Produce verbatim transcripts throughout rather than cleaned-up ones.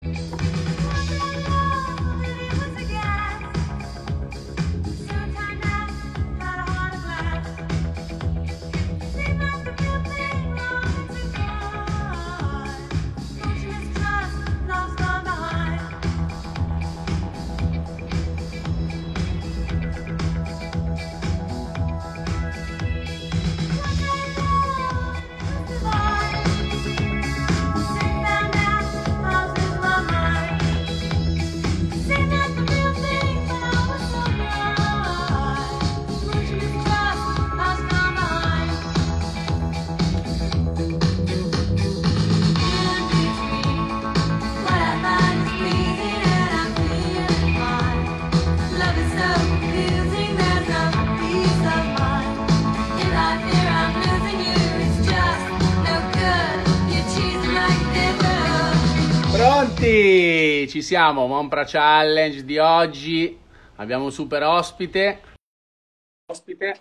Pronti? Ci siamo, Mompra Challenge di oggi. Abbiamo un super ospite. Ospite.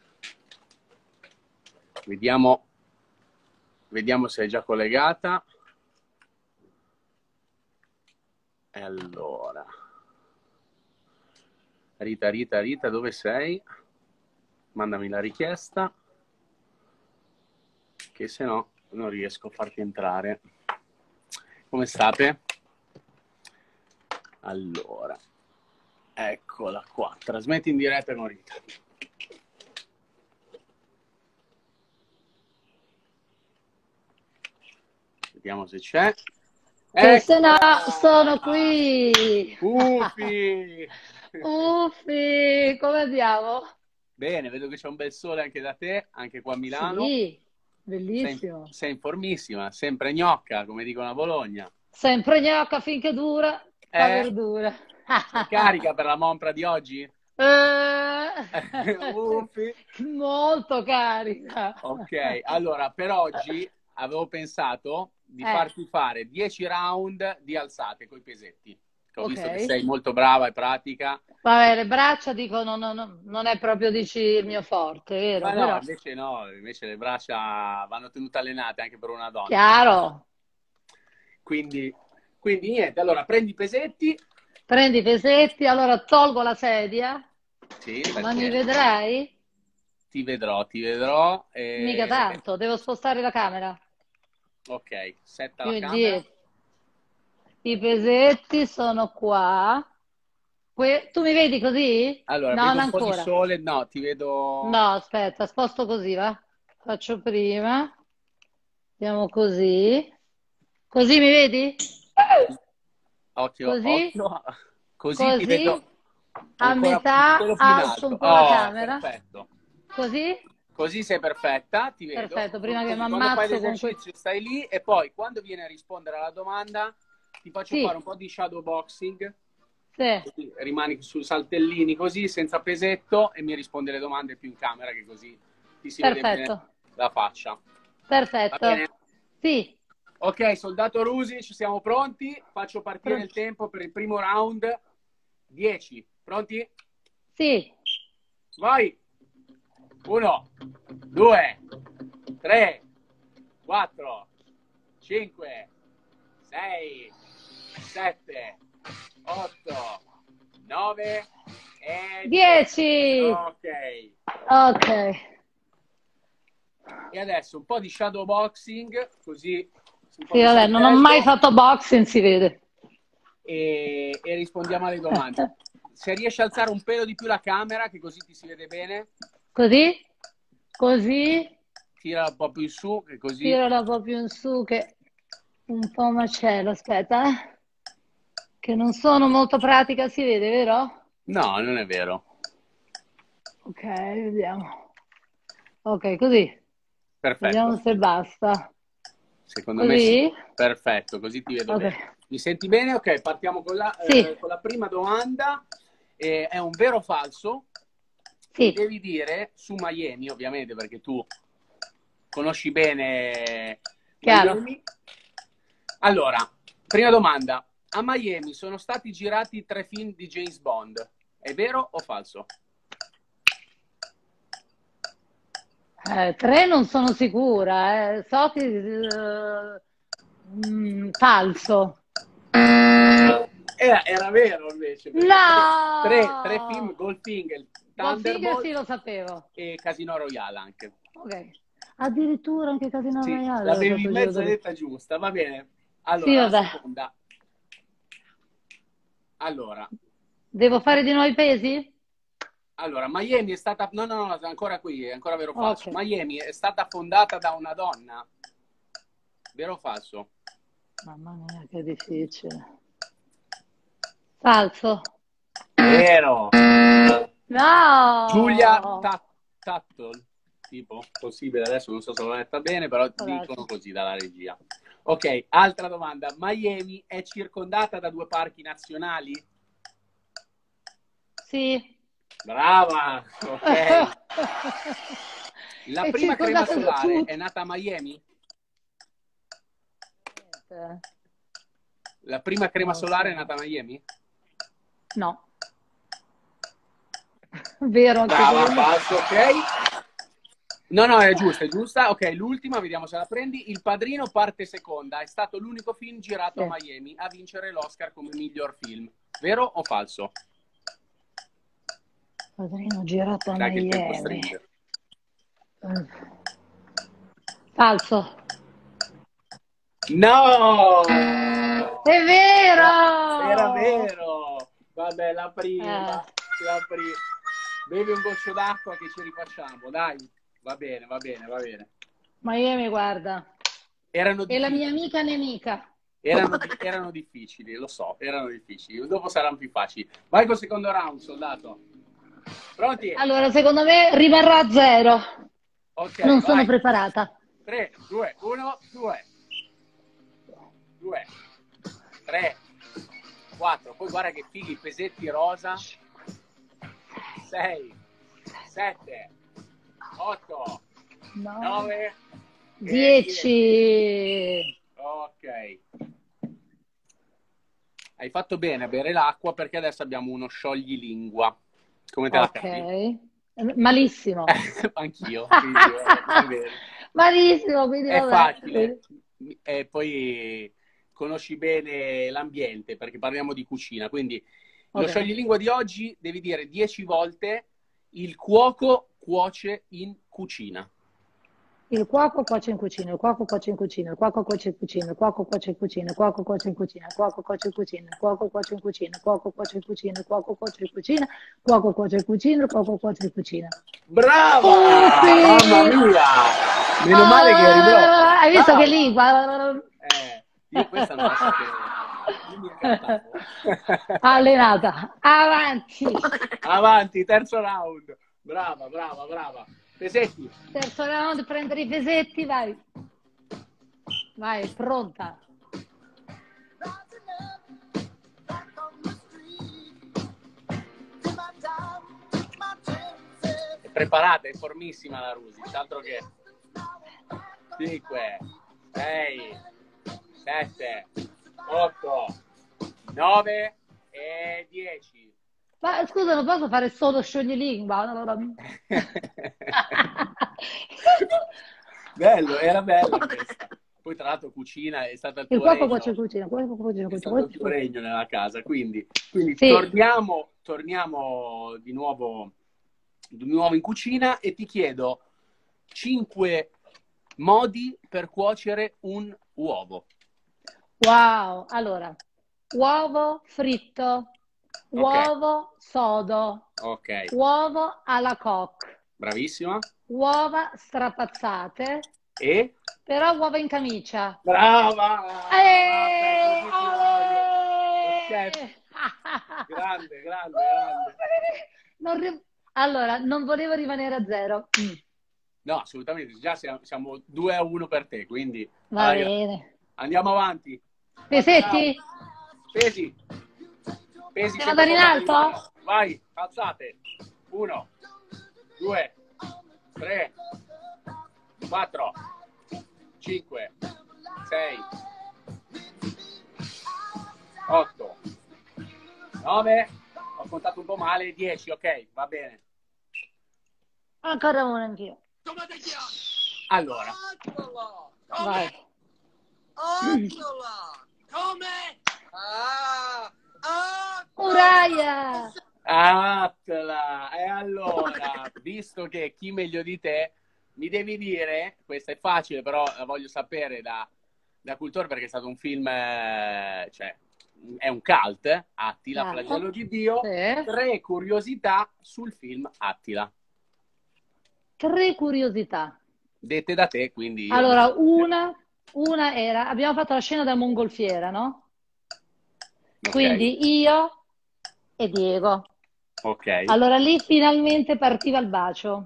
Vediamo, vediamo se è già collegata. E allora. Rita, Rita, Rita, dove sei? Mandami la richiesta, che se no non riesco a farti entrare. Come state? Allora, eccola qua, trasmetti in diretta con Rita. Vediamo se c'è. Che se no, sono qui! Uffi! Uffi! Come andiamo? Bene, vedo che c'è un bel sole anche da te, anche qua a Milano. Sì, bellissimo. Sei, sei in formissima, sempre gnocca, come dicono a Bologna. Sempre gnocca finché dura, fa Eh, verdura. Carica per la Mompra di oggi? Eh, Uffi. molto carica. Ok, allora per oggi avevo pensato di Eh. farti fare dieci round di alzate coi pesetti. Che ho Ok. visto che sei molto brava e pratica. Vabbè, le braccia dicono non, non, non è proprio dici il mio forte, vero? Ma no, Però, invece no, invece le braccia vanno tenute allenate anche per una donna. chiaro. Quindi, quindi niente, allora prendi i pesetti. Prendi i pesetti, allora tolgo la sedia, Sì, ma mi perché vedrai? ti vedrò, ti vedrò. e- Mica tanto, devo spostare la camera. Ok, setta Più la camera. indietro. I pesetti sono qua. Que- tu mi vedi così? Allora, No, vedo non un po' di ancora. sole, no, ti vedo... No, aspetta, sposto così, va? Faccio prima. Andiamo così. Così mi vedi? Occhio, Così? occhio. Così ti Così? vedo A ancora un metà pelo più in alzo alto. un po' la Oh, camera. perfetto. Così? Così sei perfetta, ti vedo. Perfetto, prima che Così, mi quando fai ammazzo con que- l'esercizio stai lì e poi quando viene a rispondere alla domanda ti faccio Sì. fare un po' di shadow boxing. Sì, Così rimani su saltellini così, senza pesetto, e mi rispondi alle domande più in camera, che così ti si vede bene perfetto. la faccia. Va Perfetto. bene? Sì. Ok, soldato Rusi, ci siamo pronti. Faccio partire Pronti. il tempo per il primo round. dieci. Pronti? Sì. Vai! uno, due, tre, quattro, cinque, sei, sette, otto, nove e dieci. Ok. Ok. E adesso un po' di shadow boxing, così un po' Sì, di vabbè, non ho mai saltello, fatto boxing, si vede. e, e rispondiamo alle domande. Se riesci a alzare un pelo di più la camera, che così ti si vede bene, Così? Così? tira un po' più in su, che così... Tirala un po' più in su che un po' macello, aspetta, eh. Che non sono molto pratica, si vede, vero? No, non è vero. Ok, vediamo. Ok, così. Vediamo Perfetto. se basta. Secondo me sì. Così? Perfetto, così ti vedo Ok. bene. Mi senti bene? Ok, partiamo con la, Sì, eh, con la prima domanda. Eh, è un vero o falso? Mi sì, devi dire su Miami, ovviamente, perché tu conosci bene chiaro. Miami. Allora, prima domanda. A Miami sono stati girati tre film di James Bond. È vero o falso? Eh, tre non sono sicura, eh. So che... eh, mm, falso. Era, era vero invece. No! Tre, tre film, Goldfinger, Goldfinger Thunderbolt sì, lo sapevo. e Casino Royale anche. Ok. Addirittura anche Casino Sì, Royale è l'avevi stato in giro mezzo da- detta giusta, va bene. Sì, Allora, la vabbè. seconda. Allora, Devo fare di nuovo i pesi? allora, Miami è stata... No, no, no, ancora qui, è ancora vero o falso. Ok. Miami è stata fondata da una donna. Vero o falso? Mamma mia, che difficile. Falso. Vero. Giulia No! Ta- Tuttle, tipo, possibile, adesso non so se l'ho letta bene, però dicono così dalla regia. Ok, altra domanda. Miami è circondata da due parchi nazionali? Sì. Brava, ok. La È prima crema circondata da solare tutti. è nata a Miami? La prima crema Non lo solare so. è nata a Miami? No. Vero anche Brava, quello. falso, ok. No, no, è giusta, è giusta. Ok, l'ultima, vediamo se la prendi. Il Padrino parte seconda. È stato l'unico film girato Sì. a Miami a vincere l'Oscar come miglior film. Vero o falso? Padrino girato a Dai che il tempo Miami. stringe. Falso. No! È vero! Era vero! Vabbè, la prima, Eh. la prima. Bevi un goccio d'acqua che ci rifacciamo, dai. Va bene, va bene, va bene. Miami, guarda. Erano È la difficili. mia amica nemica. Erano, erano difficili, lo so, erano difficili. Dopo saranno più facili. Vai col secondo round, soldato. Pronti? Allora, secondo me rimarrà a zero. Ok, Non sono vai. preparata. tre, due, uno, due. due, tre, quattro. Poi guarda che fighi, pesetti rosa. sei, sette, otto, No. nove, dieci. Ok. Hai fatto bene a bere l'acqua perché adesso abbiamo uno scioglilingua. Come te la cavi? Ok. Malissimo. Anch'io. quindi, va bene. Malissimo, quindi È vabbè. facile. E poi conosci bene l'ambiente perché parliamo di cucina. Quindi lo Ok. scioglilingua di oggi devi dire dieci volte il cuoco cuoce in cucina. Il cuoco cuoce in cucina, il cuoco cuoce in cucina, il cuoco cuoce in cucina, il cuoco cuoce in cucina, il cuoco cuoce in cucina, il cuoco cuoce in cucina, il cuoco cuoce in cucina, il cuoco cuoce in cucina, il cuoco cuoce in cucina, il cuoco cuoce in cucina, il cuoco cuoce in cucina. Brava! Oh, sì! Mamma mia! Meno male che eri brava. Hai visto Brava. che lingua? Eh, io questa non la sapevo. Io mi incantavo. Allenata, avanti. Avanti, terzo round. Brava, brava, brava. Pesetti. Terzo round, prendere i pesetti, vai. Vai, pronta. È preparata, è formissima la Rusic, altro che cinque, sei, sette, otto, nove e dieci. Ma scusa, non posso fare solo scioglilingua? Bello, era bella questa. Poi tra l'altro cucina è stata il Il tuo cuoco regno, cuoce in cucina, il cuoco cuoce in è cucina, stato il cuoce in tuo cucina. regno nella casa. Quindi, quindi Sì. torniamo, torniamo di nuovo, di nuovo in cucina e ti chiedo cinque modi per cuocere un uovo. Wow, allora, uovo fritto, uovo sodo, Ok, uovo alla coque, bravissima. uova strapazzate, E? però uova in camicia. Brava! Eh, Vabbè, così ti voglio. eh. Chef. Grande, grande, grande. Non ri- Allora, non volevo rimanere a zero. Mm. No, assolutamente, già siamo, siamo due a uno per te, quindi Va alla gra- bene. andiamo avanti. Pesetti? Pesi. Pesi Devo sempre andare in con alto? mano. Vai, alzate. Uno, due, tre, quattro, cinque, sei, otto, nove, ho contato un po' male, dieci, ok, va bene. Ancora uno anch'io. Allora, Vai. Come? Ah, Aia! Attila! E allora, visto che chi meglio di te, mi devi dire, questa è facile, però la voglio sapere da, da cultore perché è stato un film, eh, cioè, è un cult, eh? Attila, Ah, flagello di Dio, sì. tre curiosità sul film Attila. Tre curiosità. Dette da te, quindi io... Allora, una, una era, abbiamo fatto la scena da mongolfiera, no? Ok, Quindi io e Diego. ok. Allora lì finalmente partiva il bacio.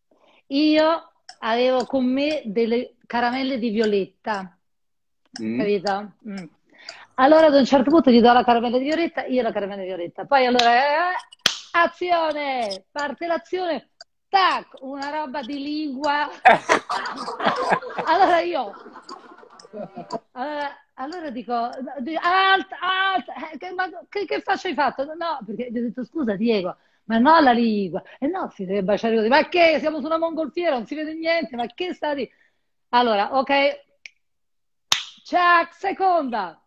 Io avevo con me delle caramelle di violetta, Mm. capito? Mm. Allora ad un certo punto gli do la caramella di violetta, io la caramella di violetta. Poi allora, eh, azione, parte l'azione, tac, una roba di lingua. Allora io, allora, allora dico, alt, alt, eh, che, ma che, che faccia hai fatto? No, perché gli ho detto scusa Diego, ma no la lingua. E no, si deve baciare così. Ma che? Siamo su una mongolfiera, non si vede niente, ma che sta di... Allora, ok, ciao, seconda.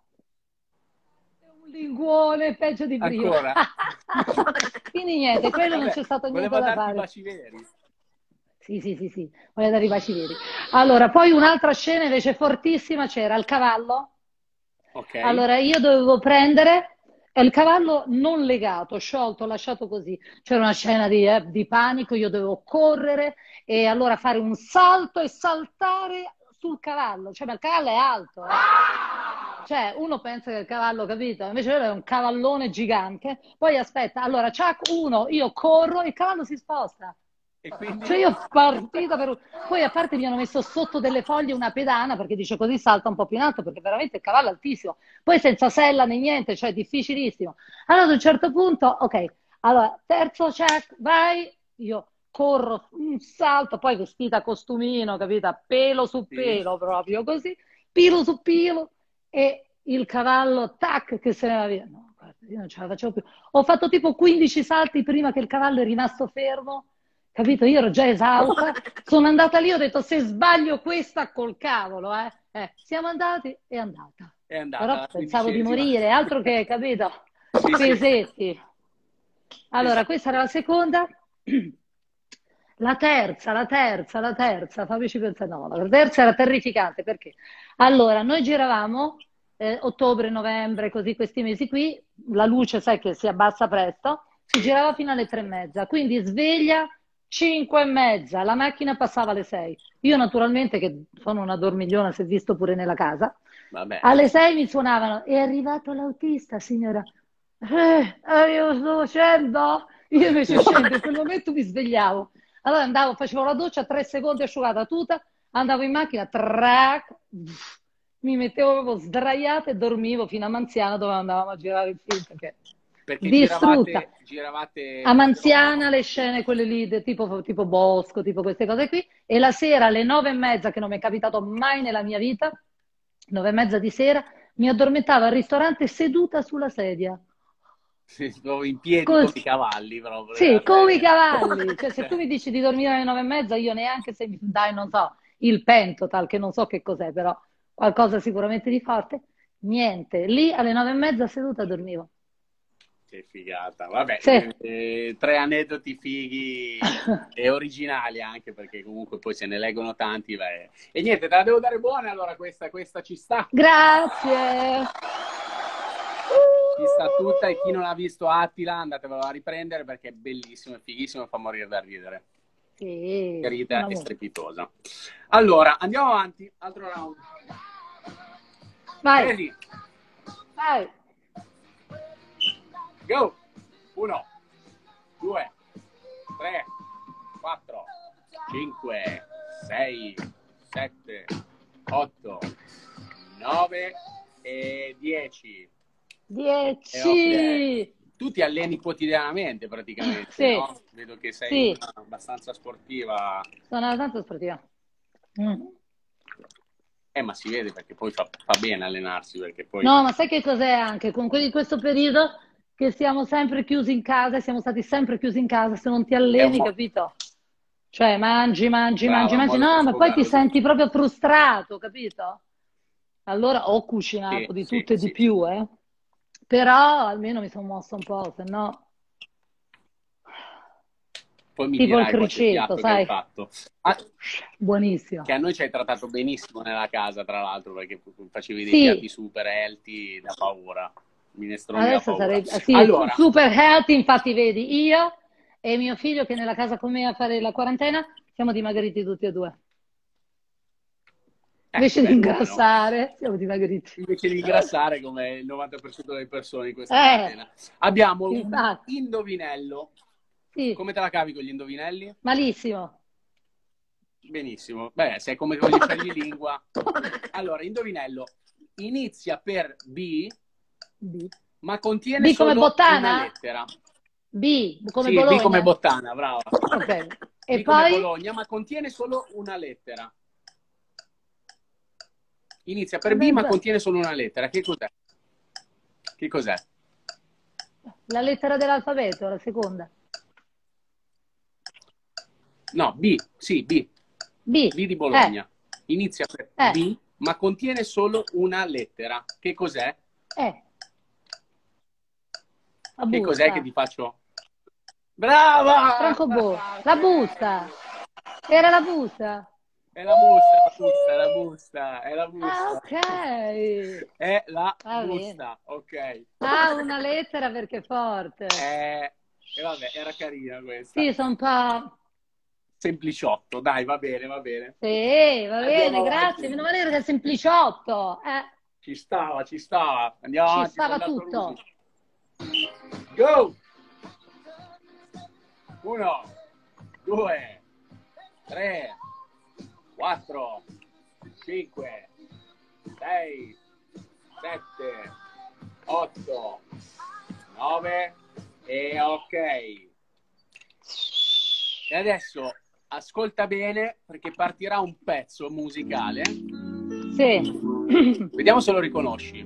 Un linguone peggio di prima. Ancora? Quindi niente, quello non Vabbè, c'è stato niente voleva da darti i fare. baci veri. Sì, sì, sì, sì, voglio dare i baci veri. Allora, poi un'altra scena invece fortissima c'era il cavallo. Ok. Allora, io dovevo prendere e il cavallo non legato, sciolto, lasciato così. C'era una scena di, eh, di panico, io dovevo correre e allora fare un salto e saltare sul cavallo. Cioè, ma il cavallo è alto, eh. Cioè, uno pensa che il cavallo, capito? Invece quello è un cavallone gigante. Poi aspetta, allora, ciak, uno, io corro, il cavallo si sposta. E quindi? Cioè io partita per... Poi a parte mi hanno messo sotto delle foglie una pedana perché dice così salta un po' più in alto perché veramente il cavallo è altissimo. Poi senza sella né niente, cioè difficilissimo. Allora ad un certo punto, ok, allora terzo check, vai, io corro, un salto, poi vestita a costumino, capita? Pelo su Sì. pelo proprio così, pilo su pilo e il cavallo, tac, che se ne va via. No, guarda, io non ce la facevo più. Ho fatto tipo quindici salti prima che il cavallo è rimasto fermo. Capito? Io ero già esausta, sono andata lì, ho detto se sbaglio questa col cavolo, eh. Eh, siamo andati, è andata. È andata Però alla pensavo di quindicesima. morire, altro che, capito? Sì, sì, Pesetti. Allora, esatto. questa era la seconda. La terza, la terza, la terza, fammici pensare, no, la terza era terrificante perché? Allora, noi giravamo eh, ottobre, novembre, così questi mesi qui, la luce sai che si abbassa presto, si Sì. girava fino alle tre e mezza, quindi sveglia cinque e mezza, la macchina passava alle sei. Io naturalmente, che sono una dormigliona, si è visto pure nella casa, Vabbè. alle sei mi suonavano, è arrivato l'autista, signora. Eh, eh, io sto facendo? Io invece scendo, in quel momento mi svegliavo. Allora andavo, facevo la doccia, tre secondi asciugata tutta, andavo in macchina, trac, mi mettevo proprio sdraiata e dormivo fino a Manziana dove andavamo a girare il film, perché Perché distrutta. giravate, giravate A proprio... Manziana le scene, quelle lì, de- tipo, tipo bosco, tipo queste cose qui, e la sera alle nove e mezza, che non mi è capitato mai nella mia vita, nove e mezza di sera, mi addormentavo al ristorante seduta sulla sedia. Sì, proprio in piedi come i Cos- cavalli proprio della sì, come i serie. cavalli. Cioè, se tu Cioè, mi dici di dormire alle nove e mezza, io neanche se mi dai, non so, il pentotal, che non so che cos'è, però qualcosa sicuramente di forte, niente. Lì alle nove e mezza seduta dormivo. che figata. Vabbè, Sì. eh, tre aneddoti fighi e originali anche perché comunque poi se ne leggono tanti. Beh. E niente, te la devo dare buona allora questa, questa ci sta. Grazie. Ci sta tutta e chi non ha visto Attila andatevelo a riprendere perché è bellissimo, è fighissimo e fa morire da ridere. Sì, un Rida e amore. strepitosa. Allora, andiamo avanti. Altro round. Vai, Ready? vai. Go! Uno, due, tre, quattro, cinque, sei, sette, otto, nove e dieci. E ok. Dieci. Tu ti alleni quotidianamente praticamente, Sì, no? Vedo che sei sì, una abbastanza sportiva. sono tanto sportiva. Mm. Eh, ma si vede perché poi fa, fa bene allenarsi, perché poi... No, ma sai che cos'è anche? Con quelli di questo periodo che siamo sempre chiusi in casa, e siamo stati sempre chiusi in casa, se non ti È un alleni, mo- capito? Cioè, mangi, mangi, brava, mangi, è un mangi, modo per no, ma poi ti sfogarsi. senti proprio frustrato, capito? Allora ho Sì, cucinato di sì, tutto e di sì. più, eh. però almeno mi sono mossa un po', se no... Poi mi Tipo il dirai qualche criceto, piatto che sai? hai fatto. Ah, Buonissimo. che a noi ci hai trattato benissimo nella casa, tra l'altro, perché facevi dei Sì, piatti super healthy da paura. Minestroni da adesso paura. sarebbe... Sì, Allora, super healthy, infatti vedi, io e mio figlio che è nella casa con me a fare la quarantena, siamo dimagriti tutti e due. eh, Invece di beh, buono. ingrassare, siamo dimagriti. Invece di ingrassare come il novanta per cento delle persone in questa Eh, quarantena. Abbiamo un infatti, indovinello. sì, Come te la cavi con gli indovinelli? malissimo. Benissimo. Beh, sei come con gli scioglilingua. Allora, indovinello. Inizia per B, B. ma contiene B come solo una Bottana? lettera. B come Sì, B come Bologna? Bottana, brava. Ok. E B come poi? Bologna, ma contiene solo una lettera. Inizia per B, Vabbè, ma beh, contiene solo una lettera. Che cos'è? Che cos'è? la lettera dell'alfabeto, la seconda. No, B, sì, B. B. B di Eh, Bologna. Inizia per eh, B, ma contiene solo una lettera. Che cos'è? eh. La Che cos'è che busta. ti faccio? Brava! Francobollo. La busta. Ok. Era la busta. È la busta, Uh, la busta, è la sì. busta, è la Ah, busta. ok. È la Va bene. busta, ok. Ah, una lettera perché è forte. Eh, e vabbè, era carina questa. Sì, sono un po'... Sempliciotto, dai, va bene, va bene. Sì, va bene, Andiamo grazie. avanti. Meno male che era sempliciotto. Eh, Ci stava, ci stava. Andiamo ci avanti, stava soldato Rusi. tutto. Go! Uno, due, tre, quattro, cinque, sei, sette, otto, nove e ok. E adesso ascolta bene perché partirà un pezzo musicale. Sì. Vediamo se lo riconosci.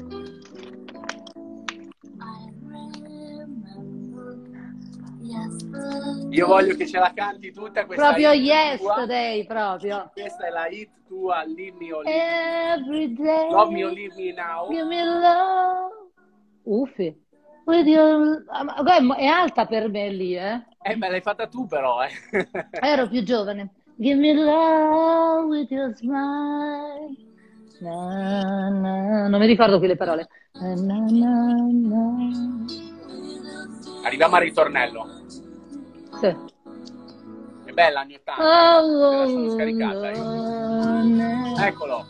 Io voglio che ce la canti tutta questa Proprio hit tua. yesterday, proprio. Questa è la hit tua, Leave Me or Leave Me. Every day, Love Me or Leave Me Now. give me love. Uffi. With your... ah, guarda, è alta per me lì, eh. Eh, me l'hai fatta tu però, eh. Ero più giovane. Give me love with your smile. Na, na. Non mi ricordo qui le parole. Na, na, na, na. Arriviamo al ritornello. Sì. È bella, anni ottanta. Oh, Me la sono scaricata io. oh, na. Eccolo.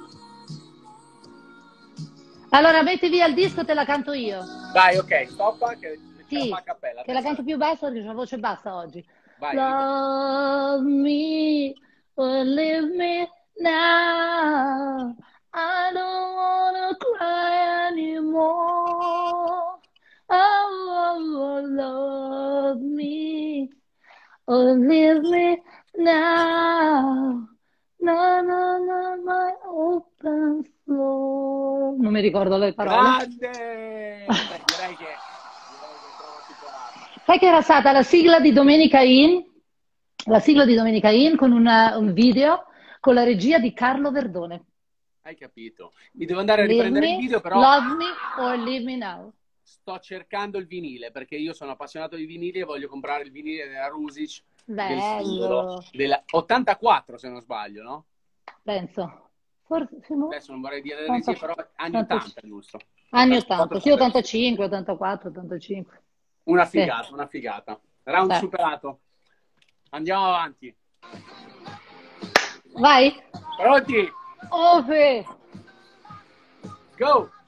Allora metti via il disco, te la canto io. Dai, ok, stoppa che ce la Sì, fa a cappella. che la canto più bassa perché ho la voce bassa oggi. Vai, ritorno. Love me or leave me now. I don't wanna cry anymore. Oh, love me or leave me now. No, no, no, my open floor. Non mi ricordo le parole. Grande! Beh, direi che, direi che trovo superata. Sai che era stata la sigla di Domenica In? La sigla di Domenica In con una- un video con la regia di Carlo Verdone. Hai capito. Mi devo andare a Leave riprendere il me, video, però love me or leave me now. sto cercando il vinile perché io sono appassionato di vinili e voglio comprare il vinile della Rusic del singolo Bello, della ottantaquatto, se non sbaglio, no? penso. Forse, sì, no? Adesso non vorrei dire le regie, ottanta, però anni ottanta, ottanta, giusto? anni ottantaquattro, ottanta, sì, ottantacinque. ottantacinque, ottantaquattro, ottantacinque. Una Sì, figata, una figata. Round sì. superato. Andiamo avanti. Vai? Pronti? Ove! Go!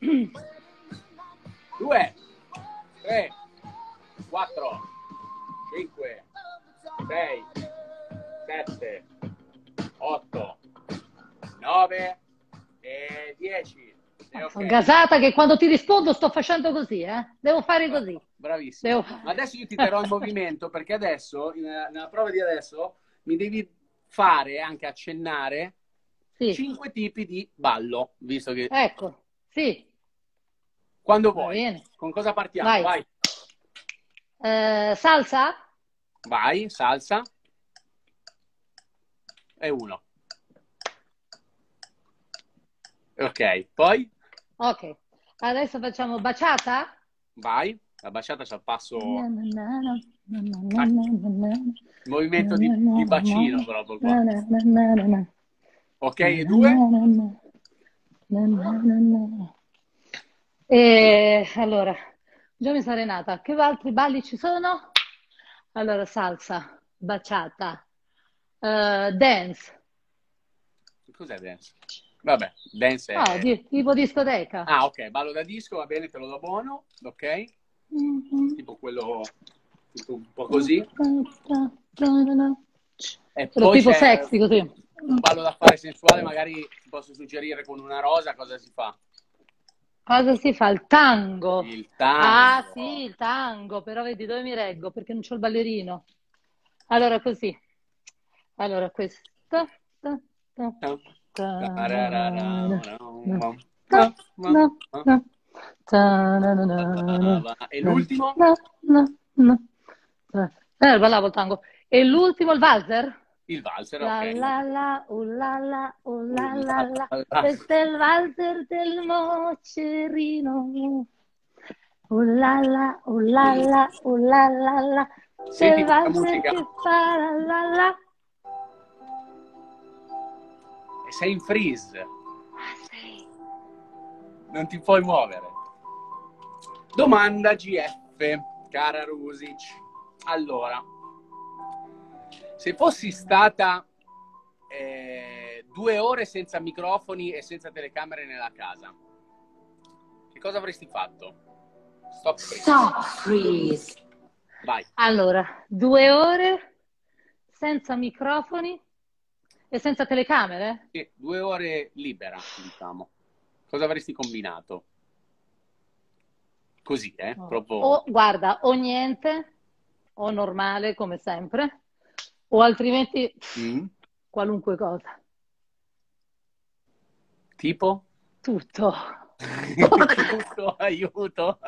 Due, tre, quattro, cinque, sei, sette, otto, nove e dieci. E ok. Sono gasata che quando ti rispondo sto facendo così, eh? Devo fare così. Bravissimo. Devo... Ma adesso io ti terrò in movimento perché adesso, in- nella prova di adesso, mi devi fare, anche accennare, Sì, cinque tipi di ballo, visto che ecco, sì, quando va vuoi. bene. Con cosa partiamo? Vai. Vai. Eh, salsa? Vai, salsa. E uno. Ok, poi? Ok. Adesso facciamo baciata? Vai, la baciata c'ha il passo, Na, na, na, na, na, na, ah, il na, na, movimento na, di, di na, bacino proprio qua. na, na, na, na, na, na. Ok, Na, e na, due? na, na, na, na, na, na. E allora, già mi sarei nata. Che altri balli ci sono? Allora, salsa, baciata, eh, dance. Cos'è dance? Vabbè, dance Ah, è... di- tipo discoteca. Ah, ok, ballo da disco, va bene, te lo do buono, ok? Tipo quello, tipo un po' così. E Quello poi tipo c'è sexy così. un ballo da fare sensuale, magari ti posso suggerire con una rosa cosa si fa. Cosa si fa? Il tango. Il Ah, tango. sì, il tango, però vedi dove mi reggo perché non c'ho il ballerino. Allora, così. Allora, questo. Ta, ta, ta, ta, na, na, na, ta, na, na, ta, na, na, na, na, E na, l'ultimo? na, na, na, ta. Eh, ballavo il tango. E l'ultimo, il valzer? Il valzer, La ok. la la, uh la la, uh Uh, la la la, la, la, la. questo è il valzer del Mocerino. Uh la la, uh la la, uh la la la, questo è Senti il questa valzer musica? che fa la la la. E sei in freeze, Ah, sì. non ti puoi muovere. Domanda G F, cara Rusic. Allora, se fossi stata eh, due ore senza microfoni e senza telecamere nella casa, che cosa avresti fatto? Stop freeze. Stop freeze. Vai. Allora, due ore senza microfoni e senza telecamere? Sì, due ore libera, diciamo. Cosa avresti combinato? Così, eh? Oh. Proprio... O guarda, o niente, o normale come sempre, o altrimenti pff, Mm? qualunque cosa. Tipo? Tutto. Tutto, aiuto.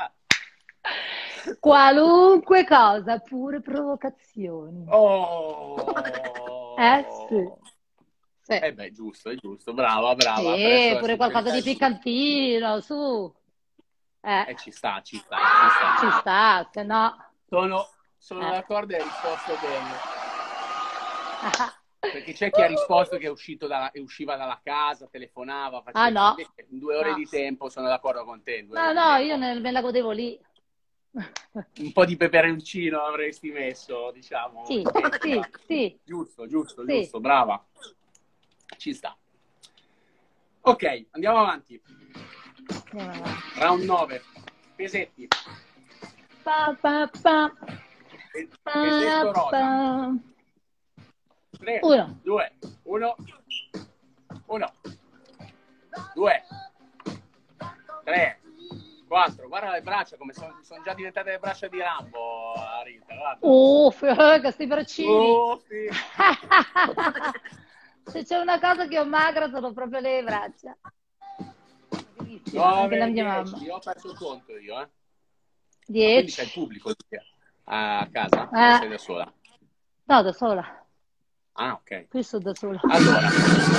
Qualunque cosa, pure provocazioni. Oh! Eh sì. Sì. Eh beh, giusto, è giusto. Brava, brava. Sì, Apprezzo la pure qualcosa sincerità di e tutto. piccantino, su. Eh, Eh, ci sta, ci sta, ci ci sta. sta, se no... Sono, sono Eh. d'accordo e hai risposto bene. Perché c'è chi ha risposto che è, uscito dalla, è usciva dalla casa, telefonava, faceva... Ah no, Invece, in due ore no. di tempo sono d'accordo con te. In due No, ore di no, io tempo. ne- me la godevo lì. Un po' di peperoncino avresti messo, diciamo. Sì, In pentola. sì, sì, Giusto, giusto, sì. giusto, brava. Ci sta. Ok, andiamo avanti. Andiamo avanti. Round nove. Pesetti. Pa, pa, pa, Pe- pa, Pesetto rosa. pa. tre, Uno. due, uno, uno, due, tre, quattro. Guarda le braccia come sono son già diventate le braccia di Rambo, Rita, guarda. Oh, questi braccini. Oh, sì. Se c'è una cosa che ho magra sono proprio le braccia. Anche la nove, mia dieci. mamma. Io ho perso il conto io, eh. Ma quindi c'è il dieci. pubblico a casa? O Eh, sei da sola? no, da sola. Ah, ok. Qui sto da sola. Allora,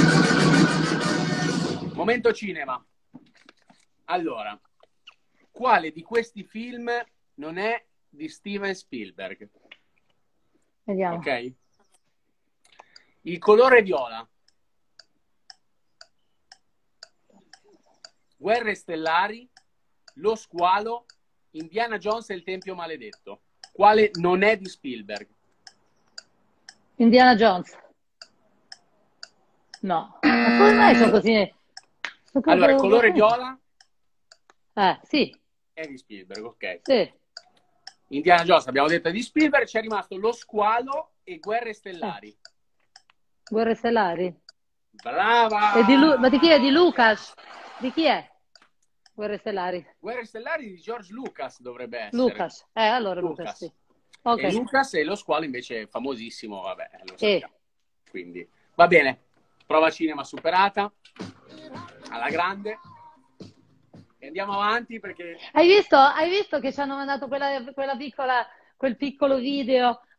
momento cinema. Allora, quale di questi film non è di Steven Spielberg? Vediamo. Ok? Il colore viola. Guerre stellari, Lo squalo, Indiana Jones e il Tempio maledetto. Quale non è di Spielberg? Indiana Jones. No. Ma come mai sono così? Sono Allora, il proprio- colore viola Eh, sì, è di Spielberg, ok. sì. Indiana Jones abbiamo detto è di Spielberg, c'è rimasto Lo squalo e Guerre stellari. Guerre stellari. Brava! E di Lu- ma di chi è? Di Lucas? Di chi è? Guerre stellari. Guerre stellari di George Lucas dovrebbe essere. Lucas. Eh, allora Lucas, Lucas. sì. Ok. E Lucas e Lo squalo invece è famosissimo, vabbè, lo Eh. sappiamo. Quindi, va bene. Prova cinema superata. Alla grande. E andiamo avanti perché... Hai visto, hai visto che ci hanno mandato quella, quella piccola, quel piccolo video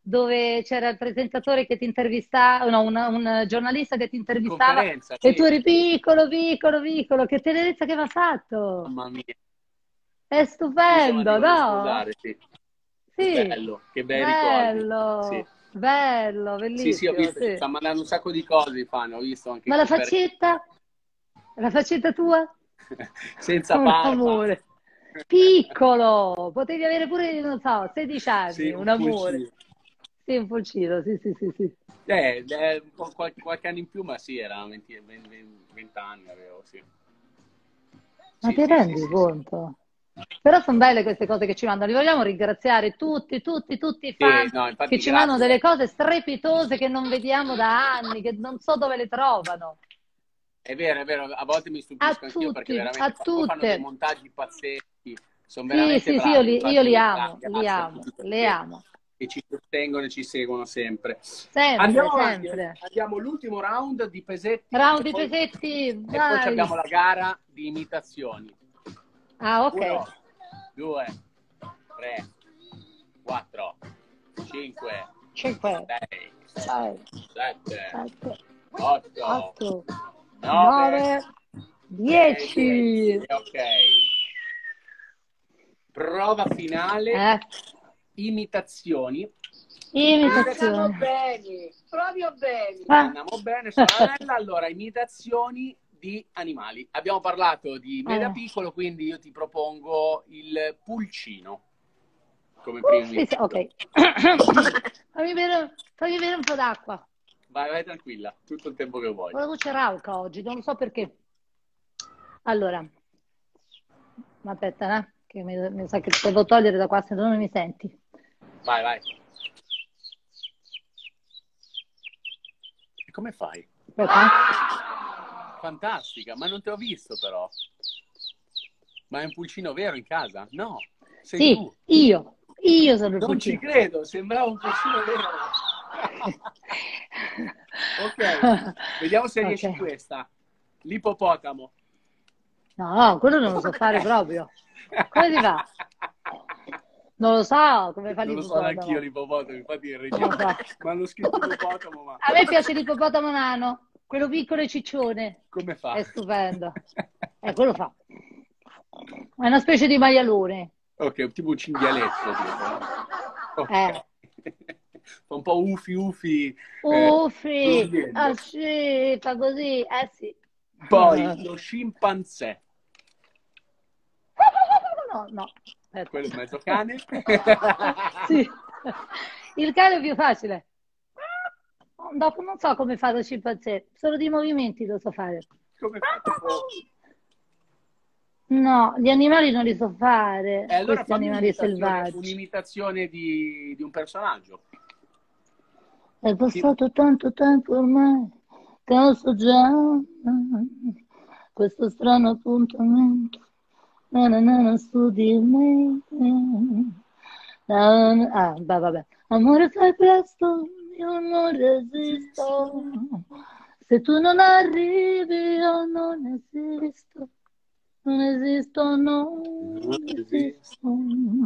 dove c'era il presentatore che ti intervistava, no, un, un giornalista che ti intervistava Conferenza, e sì. tu eri piccolo, piccolo, piccolo, che tenerezza che mi ha fatto! Mamma mia. È Mi sono stupendo, di no? sposare, sì. Che Sì, bello, che bei ricordi. Sì, bello, bello, sì, sì, ho bellissimo, visto, ci sì. stanno mandando un sacco di cose, fanno, ho visto anche Ma la conferenze faccetta? La faccetta tua? senza Un barba. amore. Piccolo, potevi avere pure, non so, sedici Sì, anni, un un amore. pulcino. Sì, un pulcino, sì, sì, sì, sì. Eh, eh, un po' qual- qualche anno in più, ma sì, era venti, venti anni avevo, sì. Ma Sì, ti sì, sì, rendi sì, sì. conto? Però sono belle queste cose che ci mandano. Li vogliamo ringraziare tutti, tutti, tutti i Sì, fan no, che infatti ci mandano delle grazie. cose strepitose che non vediamo da anni, che non so dove le trovano. È vero, è vero, a volte mi A stupisco anch'io perché tutti, a veramente fa- poi fanno dei tutte. montaggi pazzeschi, sono Sì, veramente sì, sì, io bravi, li, io li infatti gra- amo, li grazie a amo, tutti quelli le che, amo. che ci sostengono e ci seguono sempre. Sempre, Andiamo avanti, sempre. abbiamo l'ultimo round di pesetti Round e di poi, pesetti, e poi ci vai. abbiamo la gara di imitazioni. Ah, ok. Uno, due, tre, quattro, cinque, cinque, sei, sei, sette, sette, otto, otto, nove nove, e dieci. dieci. Ok. Prova finale, Eh, imitazioni. imitazione. Bene, proprio bene. Ah. Andiamo bene, sorella. Allora, imitazioni di animali. Abbiamo parlato di me da Eh. piccolo, quindi io ti propongo il pulcino come prima Uh, sì, sì, imitazione. ok. Fammi bere, fammi bere un po' d'acqua. Vai, vai tranquilla, tutto il tempo che vuoi. Ho la voce rauca oggi, non lo so perché. Allora, ma aspetta, eh, che mi, mi sa che devo togliere da qua, se no non mi senti. Vai, vai. E come fai? Aspetta. Fantastica, ma non ti ho visto però. Ma è un pulcino vero in casa? No, sei Sì, tu. io, io sono il Non ci pulcino. credo, sembrava un pulcino vero. Ok, vediamo se Ok. riesci questa. L'ippopotamo. No, quello non lo so fare proprio. Come si fa? Non lo so come fa Non lo so neanche io l'ippopotamo. l'ippopotamo, infatti in Non lo regia so. mi hanno scritto ippopotamo, ma A me piace l'ippopotamo nano, quello piccolo e ciccione. come fa? È stupendo. Eh, quello fa. È una specie di maialone. Ok, tipo un cinghialetto. Tipo. Eh. Ok. Fa un po' ufi ufi. eh, Uffi, ah grugnendo. sì, fa così, eh sì. Poi lo scimpanzé. No, no, aspetta. Quello è mezzo cane. Sì, il cane è più facile. Dopo non so come fa lo scimpanzé, solo di movimenti lo so fare. Come fa? Tipo... No, gli animali non li so fare, E allora questi fammi animali un'imitazione, selvaggi. un'imitazione di, di un personaggio. È Sì. passato tanto tempo ormai, che non so già questo strano appuntamento. Na, na, na, na, su di me. Na, na- Ah, beh, vabbè. Amore, fai presto, io non resisto. Se tu non arrivi, io non esisto. Non esisto, Non non esisto. esisto.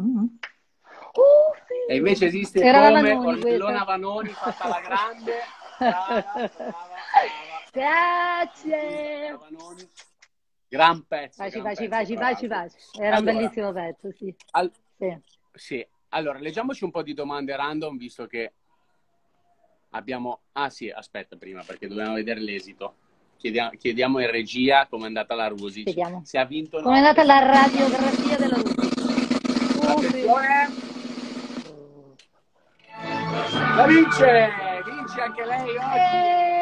E Uffi. invece esiste Era la come Vanoni Ornellona questa. Vanoni fatta alla grande. Brava, brava, brava. Grazie. Vanoni. Gran pezzo, Facci, gran facci, pezzo facci, tra facci, l'altro. facci. Era un Allora, bellissimo pezzo, sì. al- Sì. sì, allora, leggiamoci un po' di domande random, visto che abbiamo... Ah sì, aspetta prima, perché dobbiamo vedere l'esito. Chiediamo, chiediamo in regia come è andata la Rusic, Vediamo. se ha vinto o Com'è no. andata la radiografia della Rusi? Attenzione! La vince! Vince anche lei oggi!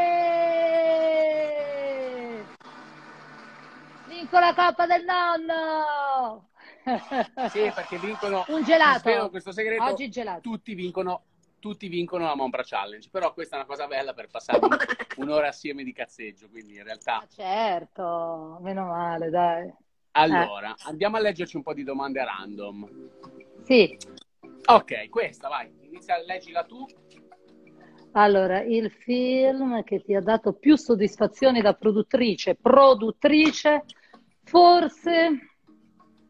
Eh! Vinco la coppa del nonno! Sì, perché vincono, Un ti svelo gelato. questo segreto, Oggi gelato. tutti vincono, tutti vincono la Mombra Challenge, però questa è una cosa bella per passare un- un'ora assieme di cazzeggio, quindi in realtà... Ma certo, meno male, dai. Eh, Allora, andiamo a leggerci un po' di domande random. sì, Ok, questa, vai, inizia, leggila tu. allora, il film che ti ha dato più soddisfazioni da produttrice, produttrice, forse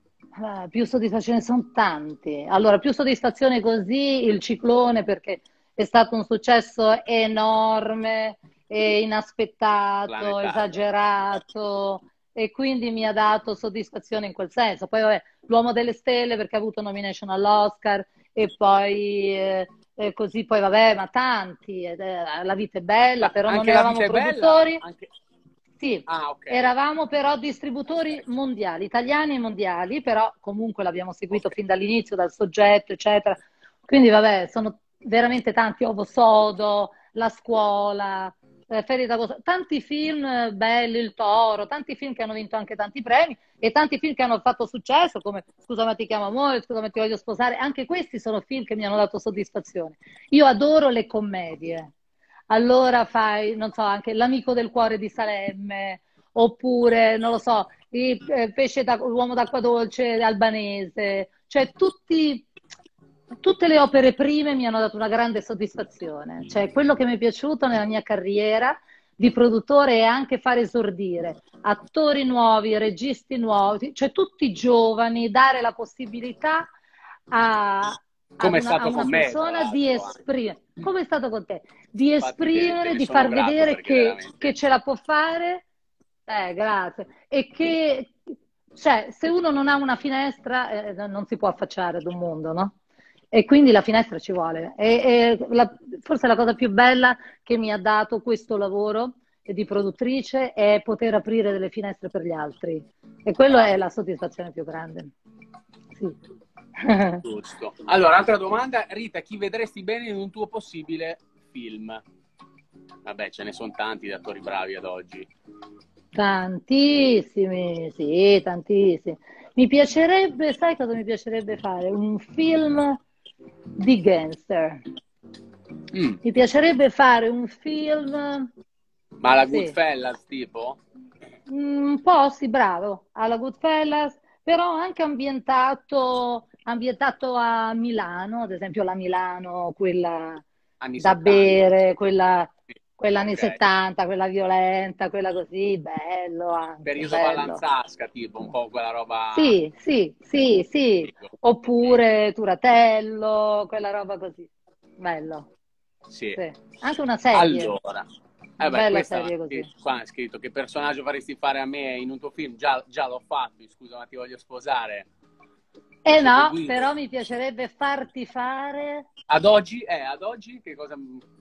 ah, più soddisfazioni sono tanti. Allora, più soddisfazione così, il ciclone, perché è stato un successo enorme, e inaspettato, planetario. esagerato, e quindi mi ha dato soddisfazione in quel senso. Poi vabbè, L'Uomo delle Stelle perché ha avuto nomination all'Oscar, e poi eh, eh, così poi vabbè, ma tanti, ed, eh, La vita è bella, Ma però non anche La eravamo vita è bella? produttori. Anche... Sì, Ah, ok. eravamo però distributori Ok. mondiali, italiani e mondiali, però comunque l'abbiamo seguito Ok. fin dall'inizio, dal soggetto, eccetera. Quindi vabbè, sono veramente tanti, Ovo Sodo, La Scuola, eh, Ferie d'agosto, tanti film eh, belli, Il Toro, tanti film che hanno vinto anche tanti premi, e tanti film che hanno fatto successo, come Scusa ma ti chiamo amore, Scusa ma ti voglio sposare. Anche questi sono film che mi hanno dato soddisfazione. Io adoro le commedie. Allora fai, non so, anche L'Amico del cuore di Salemme, oppure, non lo so, il eh, pesce da, L'uomo d'acqua dolce albanese, cioè tutti, tutte le opere prime mi hanno dato una grande soddisfazione. Cioè, quello che mi è piaciuto nella mia carriera di produttore è anche fare esordire attori nuovi, registi nuovi, cioè tutti giovani, dare la possibilità a, ad Come è una, a stato una con me, tra persona di l'altro. esprimere, come è stato con te, di Infatti te, te esprimere, ne di sono far grato vedere perché che, che veramente... ce la può fare. Eh, grazie. E che, cioè, se uno non ha una finestra, eh, non si può affacciare ad un mondo, no? E quindi la finestra ci vuole. E, e la- forse la cosa più bella che mi ha dato questo lavoro di produttrice è poter aprire delle finestre per gli altri. E quello è la soddisfazione più grande. Sì. Giusto. Allora, altra domanda. Rita, chi vedresti bene in un tuo possibile film? Vabbè, ce ne sono tanti di attori bravi ad oggi. Tantissimi, sì, tantissimi. Mi piacerebbe, sai cosa mi piacerebbe fare? Un film di gangster. Mm. Mi piacerebbe fare un film, Ma la sì, Goodfellas, tipo? mm, un po', sì, bravo, alla Goodfellas, però anche ambientato, ambientato a Milano, ad esempio la Milano, quella Anni da settanta? bere, quella, quella anni Ok. settanta, quella violenta, quella così, bello anche, Periodo bello. Vallanzasca, tipo, un po' quella roba... Sì, sì, sì, sì, Figo. oppure Turatello, quella roba così, bello, Sì. sì. Anche una serie, Allora, una eh beh, bella questa serie così. qua è scritto che personaggio faresti fare a me in un tuo film? Già, già l'ho fatto, scusa, ma ti voglio sposare. Eh Beppe no, Guido. però mi piacerebbe farti fare, Ad oggi, eh, ad oggi che cosa...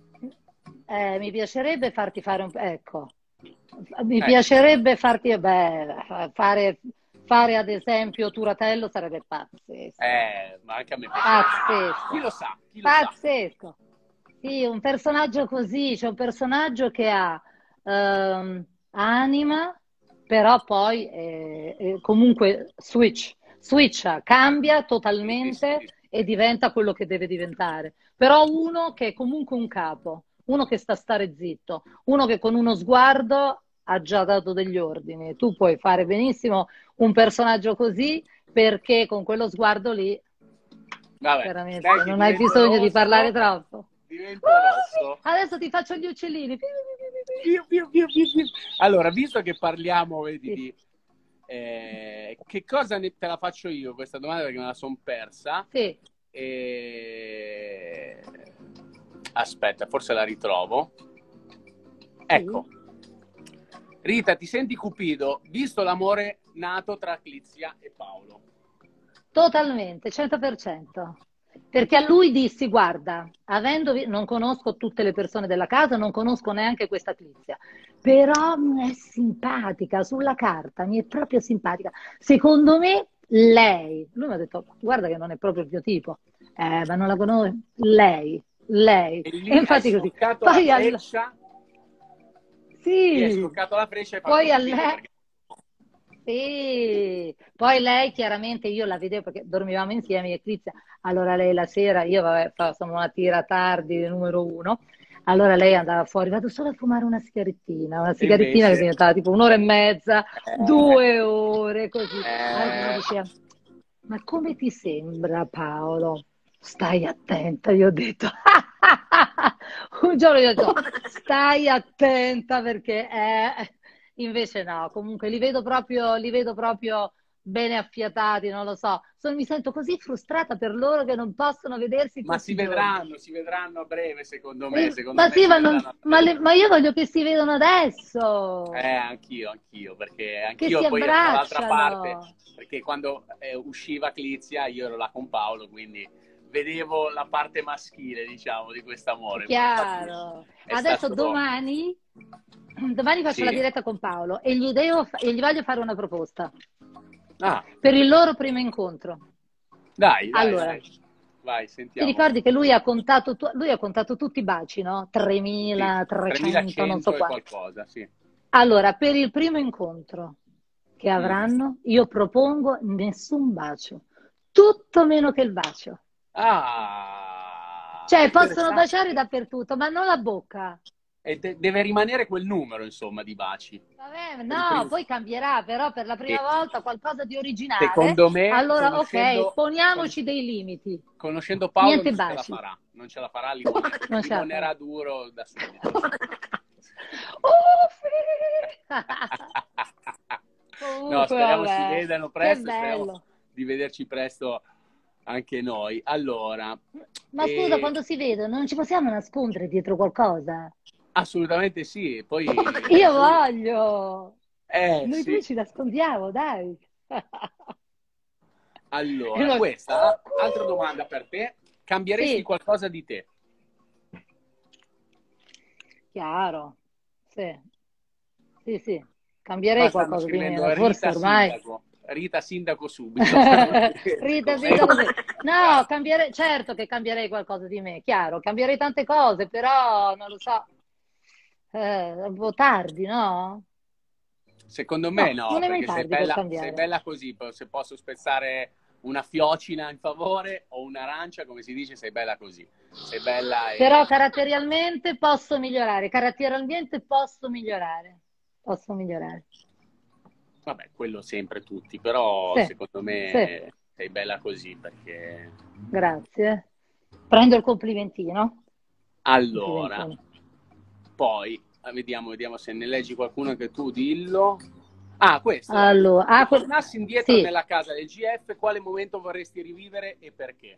eh, mi piacerebbe farti fare un, ecco, mi Ecco, piacerebbe farti, beh, fare, fare ad esempio Turatello sarebbe pazzesco, eh, ma anche a me piacerebbe. Chi pazzesco, lo sa, chi lo sa. pazzesco. Sì, un personaggio così, c'è un personaggio che ha ehm, anima, però poi eh, eh, comunque switch, switcha, cambia Sì, sì, sì, totalmente sì, e sì. diventa quello che deve diventare. Però uno che è comunque un capo, uno che sta a stare zitto, uno che con uno sguardo ha già dato degli ordini. Tu puoi fare benissimo un personaggio così perché con quello sguardo lì, Vabbè, dai veramente, che non hai divento bisogno di parlare rosso, troppo. divento Uh, sì, rosso. adesso ti faccio gli uccellini. Piu, piu, piu, piu, piu. Allora, visto che parliamo, vedi, Sì, di eh, che cosa ne, te la faccio io questa domanda perché me la sono persa. sì, E... Aspetta, forse la ritrovo. sì, Ecco, Rita, ti senti Cupido, visto l'amore nato tra Clizia e Paolo? totalmente, cento per cento. Perché a lui dissi, guarda, avendo, vi- non conosco tutte le persone della casa, non conosco neanche questa Clizia, però mi è simpatica, sulla carta mi è proprio simpatica. Secondo me, lei, lui mi ha detto, guarda che non è proprio il mio tipo, eh, ma non la conosco, lei, lei. E E lì hai infatti così. scoccato la Poi al... freccia, lì hai Sì, scoccato la freccia e hai fatto poi a Cupido lei... perché... Sì, poi lei chiaramente io la vedevo perché dormivamo insieme e Crizia, allora lei la sera, io vabbè, fa- sono una tira tardi, numero uno, allora lei andava fuori, vado solo a fumare una sigarettina, una E sigarettina che invece... diventava tipo un'ora e mezza, Eh, due ore, così. Allora mi eh, diceva, ma come ti sembra Paolo? Stai attenta, io ho detto. Un giorno gli ho detto, stai attenta perché è... Invece no, comunque li vedo proprio, li vedo proprio bene affiatati, non lo so. Sono- mi sento così frustrata per loro che non possono vedersi Ma tutti si i giorni. vedranno, si vedranno a breve, secondo me. Eh, Secondo Ma me sì, si ma, non- vedranno a ma breve. le- ma io voglio che si vedano adesso, Eh, anch'io, anch'io, perché che si anch'io poi dall'altra parte, abbracciano. perché quando eh, usciva Clizia io ero là con Paolo, quindi vedevo la parte maschile, diciamo, di quest'amore. Poi infatti Chiaro. è Adesso stato... domani, domani faccio la Sì? diretta con Paolo e gli devo, fa- e gli voglio fare una proposta Ah, per il loro primo incontro. dai, dai, Allora, dai. Vai, ti sentiamo. ricordi che lui ha contato, tu- lui ha contato tutti i baci, no? Sì, tremilatrecento, non so tremilacento e quanto. qualcosa, sì. Allora, per il primo incontro che Mm. avranno, io propongo nessun bacio, tutto meno che il bacio. Ah, Cioè, possono baciare interessante. dappertutto, ma non la bocca. E de- deve rimanere quel numero, insomma, di baci. Vabbè, Per il no, primo... poi cambierà, però per la Sì. prima volta qualcosa di originale. Secondo me, Allora, ok, conoscendo, poniamoci conosce- dei limiti. conoscendo Paolo Niente non ce la baci. farà, non ce la farà, limone- Non ce la farò. limonerà duro da subito. Uffi! No, Comunque, speriamo si vabbè, vedano che presto, speriamo bello. di vederci presto anche noi. Allora, Ma scusa, eh, quando si vedono non ci possiamo nascondere dietro qualcosa? assolutamente sì, poi Io lui... voglio. Eh Noi due sì, ci nascondiamo, dai. E allora, noi, questa, altra domanda per te, cambieresti sì, qualcosa di te? chiaro. Sì, sì, sì. Cambierei Qua stanno qualcosa di me, scrivendo ma forse Rita ormai. Sindaco, Rita Sindaco subito. stanno Rita, scrivendo. Sindaco, sì. No, cambierei, certo che cambierei qualcosa di me, chiaro, cambierei tante cose, però non lo so, eh, è un po' tardi, no? Secondo me No, no, non è mai perché sei tardi per bella, sei cambiare. bella così, po- se posso spezzare una fiocina in favore o un'arancia, come si dice, sei bella così. Sei bella Però e... caratterialmente posso migliorare, caratterialmente posso migliorare, posso migliorare. Vabbè, quello sempre tutti, però Sì, secondo sì, me sei bella così perché... grazie. Prendo il complimentino. Allora, Complimentone. poi, eh, vediamo, vediamo se ne leggi qualcuno che tu dillo. Ah, questo, dai. Allora, Se ah, que- tornassi indietro sì, nella casa del G F, quale momento vorresti rivivere e perché?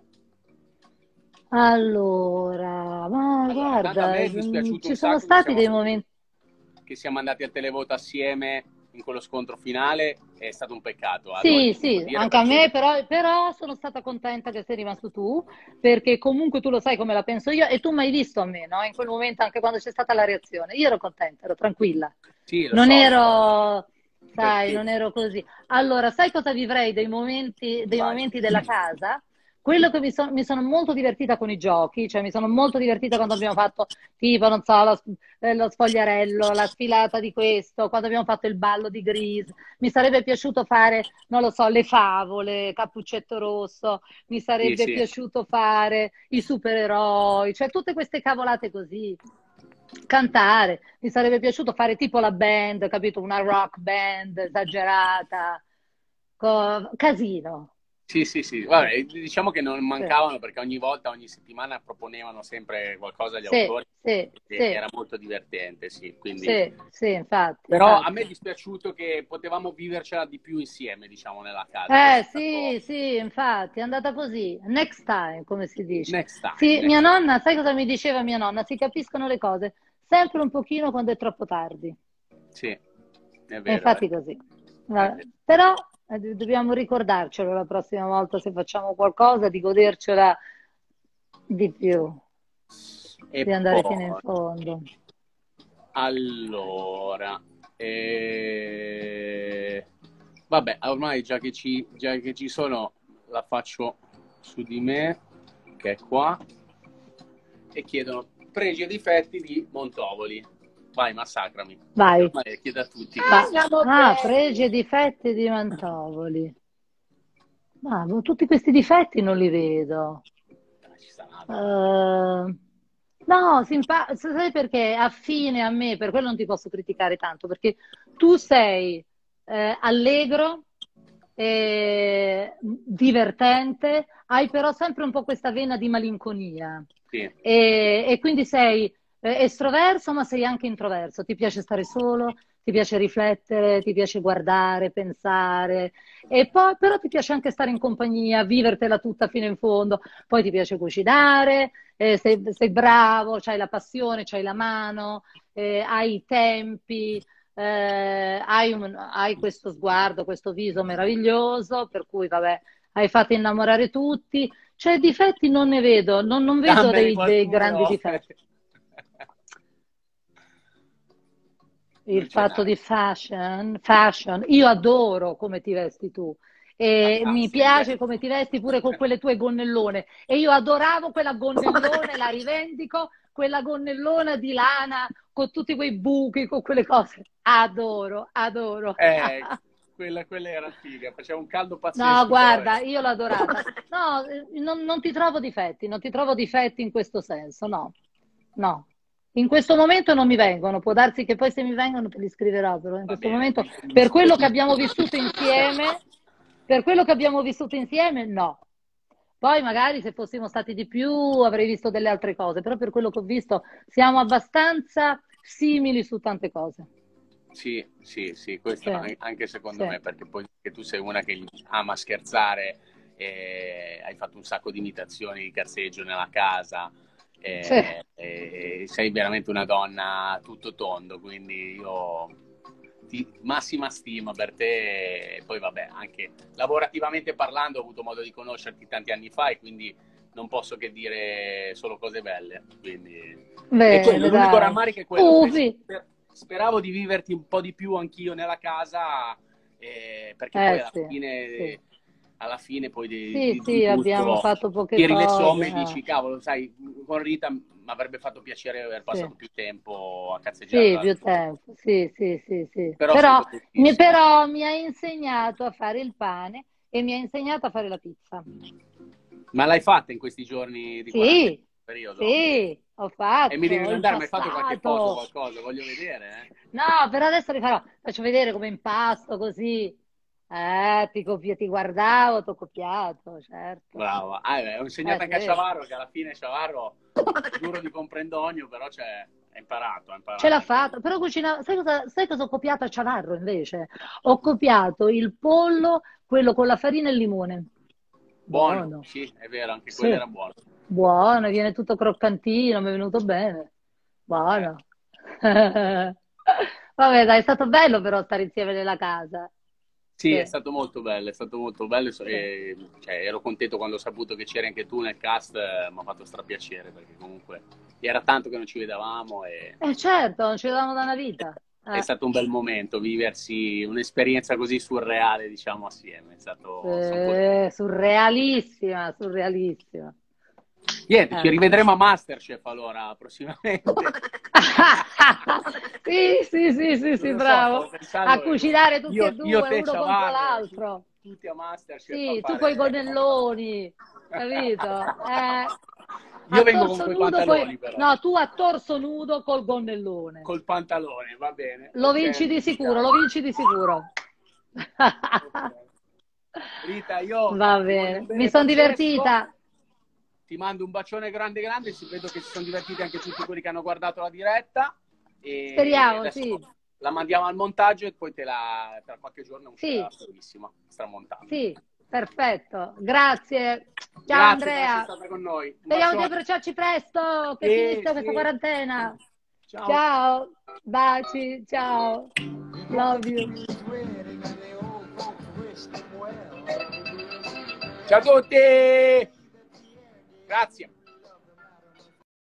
allora, ma Allora, intanto a me guarda, è mm, dispiaciuto ci un sono sacco che stati siamo dei andati, momenti. che siamo andati al televoto assieme in quello scontro finale. È stato un peccato, ad Sì, oggi devo sì, dire, anche a me, perché però, però sono stata contenta che sei rimasto tu, perché comunque tu lo sai come la penso io e tu mi hai visto a me, no? In quel momento, anche quando c'è stata la reazione, io ero contenta, ero tranquilla, sì, lo non so, lo so, ero, sai, perché non ero così. Allora, sai cosa vivrei dei momenti, dei vai. momenti della casa? Quello che mi, son- mi sono molto divertita con i giochi, cioè mi sono molto divertita quando abbiamo fatto tipo, non so, lo, eh, lo sfogliarello, la sfilata di questo, quando abbiamo fatto il ballo di Grease. Mi sarebbe piaciuto fare, non lo so, le favole, Cappuccetto Rosso, mi Sì, sarebbe sì. piaciuto fare i supereroi, cioè tutte queste cavolate così. Cantare, mi sarebbe piaciuto fare tipo la band, capito? Una rock band esagerata, co- casino. Sì, sì, sì, Sì, vabbè, diciamo che non sì, mancavano perché ogni volta, ogni settimana proponevano sempre qualcosa agli sì, autori sì, e sì, era molto divertente, sì, quindi... sì, sì, infatti, Però a me è infatti. dispiaciuto che potevamo vivercela di più insieme, diciamo, nella casa. Questo Eh è stato sì, sì, infatti, è andata così. Next time, come si dice. next time, Sì, mia next time. nonna, sai cosa mi diceva mia nonna? Si capiscono le cose sempre un pochino quando è troppo tardi. Sì, è E vero, è infatti così. è Vabbè. vero. Però eh, do- dobbiamo ricordarcelo la prossima volta se facciamo qualcosa, di godercela di più, E di andare fino in poi, fondo. allora, eh, vabbè, ormai già che ci, già che ci sono, la faccio su di me, che è qua, e chiedono pregi e difetti di Montovoli. Vai, massacrami, perché Vai. ormai le chiedo a tutti Va- questo. Ah, pregi e difetti di Mantovoli. Ma boh, tutti questi difetti non li vedo. Eh, Ci saranno, dai. Eh, no, simpa- sai perché? Affine a me, per quello non ti posso criticare tanto, perché tu sei eh, allegro, eh, divertente, hai però sempre un po' questa vena di malinconia Sì, e, e quindi sei eh, estroverso, ma sei anche introverso. Ti piace stare solo, ti piace riflettere, ti piace guardare, pensare, e poi però ti piace anche stare in compagnia, vivertela tutta fino in fondo, poi ti piace cucinare, eh, sei, sei bravo, c'hai la passione, c'hai la mano, eh, hai i tempi, eh, hai, un- hai questo sguardo, questo viso meraviglioso, per cui vabbè, hai fatto innamorare tutti. Cioè, difetti non ne vedo, non, non vedo Dammene dei, dei grandi qualcuno. difetti. Non Il ce fatto n'hai. di fashion, fashion, io adoro come ti vesti tu e Ah, mi sì, piace beh. come ti vesti pure con quelle tue gonnellone e io adoravo quella gonnellone, la rivendico, quella gonnellona di lana con tutti quei buchi, con quelle cose. Adoro, adoro. Eh, quella, quella era figa, faceva un caldo No, pazzesco, però guarda, era... io l'ho adorata. No, eh, non, non ti trovo difetti, non ti trovo difetti in questo senso, no, no. In questo momento non mi vengono, può darsi che poi se mi vengono te li scriverò, però in Va questo bene, momento, mi, mi per quello scrive che abbiamo tutto. vissuto insieme, per quello che abbiamo vissuto insieme, no. Poi magari se fossimo stati di più avrei visto delle altre cose, però per quello che ho visto siamo abbastanza simili su tante cose. Sì, sì, sì, questo Sì, an- anche secondo sì, me, perché poi che tu sei una che ama scherzare, e hai fatto un sacco di imitazioni di cazzeggio nella casa, sì. e, e sei veramente una donna tutto tondo, quindi io ti, massima stima per te, e poi vabbè, anche lavorativamente parlando ho avuto modo di conoscerti tanti anni fa e quindi non posso che dire solo cose belle, quindi... E quello, Bene, l'unico dai. rammarico è quello, invece Ufi. sper- speravo di viverti un po' di più anch'io nella casa, eh, perché poi Eh alla sì, sì. fine, alla fine poi di, Sì, di- di sì, abbiamo tutto fatto poche tiri le cose. somme e eh. dici, cavolo, sai, con Rita mi avrebbe fatto piacere aver Sì, passato più tempo a cazzeggiare sì, là. più tempo. Sì, sì, sì, sì. Però sei Però mi, potentissima. però mi ha insegnato a fare il pane e mi ha insegnato a fare la pizza. Ma l'hai fatta in questi giorni di quarantena, Sì, periodo? sì, ho E mi fatto, devi ho mandare, mi hai fatto qualche foto o impastato. qualcosa, voglio vedere, eh. No, però adesso li farò. Faccio vedere come impasto così. Eh, ti copio, ti guardavo, ti ho copiato, certo. Brava. Ah, eh, ho Eh insegnato anche a sì. Ciavarro, che alla fine Ciavarro, giuro di comprendogno, però c'è, è imparato, ha Ce imparato l'ha anche lui. fatta, però cucina, sai cosa, sai cosa ho copiato a Ciavarro invece? Ho copiato il pollo, quello con la farina e il limone. Buono, Buono, sì, è vero, anche quello sì, era buono. buono, viene tutto croccantino, mi è venuto bene. Eh. Buono. Vabbè, dai, è stato bello però stare insieme nella casa. Sì, è Sì, stato molto bello, è stato molto bello sì. e, cioè, ero contento quando ho saputo che c'eri anche tu nel cast, eh, mi ha fatto strapiacere perché comunque era tanto che non ci vedevamo e Eh certo, non ci vedevamo da una vita. è Eh, stato un bel momento viversi un'esperienza così surreale, diciamo, assieme. È stato, sono contento. sì, surrealissima, surrealissima. Niente, ci Eh. rivedremo a Masterchef allora prossimamente. Sì, sì, sì, sì, Non sì, lo so, stavo bravo. A pensando cucinare tutti e io, io due, te, uno contro Ciavarro, tu- l'altro. tutti a Masterchef a Sì, tu coi fare... gonnelloni, capito? Eh, Io a vengo con torso quei nudo, coi... pantaloni però, no, tu a torso nudo col gonnellone. col pantalone, va bene, Lo ok, vinci di ci sicuro, siamo. lo vinci di sicuro. Ok. Rita, io Va ti voglio un bene, mi bene sono pazzesco, divertita. ti mando un bacione grande grande, si vedo che si sono divertiti anche tutti quelli che hanno guardato la diretta e Speriamo, adesso sì. la mandiamo al montaggio e poi te la, tra qualche giorno uscirà Sì, bellissima, stramontata. sì, perfetto. Grazie. Ciao Grazie per essere Andrea. stata con noi, un Speriamo di bacione. abbracciarci presto, che Sì, finisca questa sì, quarantena. ciao. Ciao, baci, ciao. Love you. Ciao a tutti! Grazie.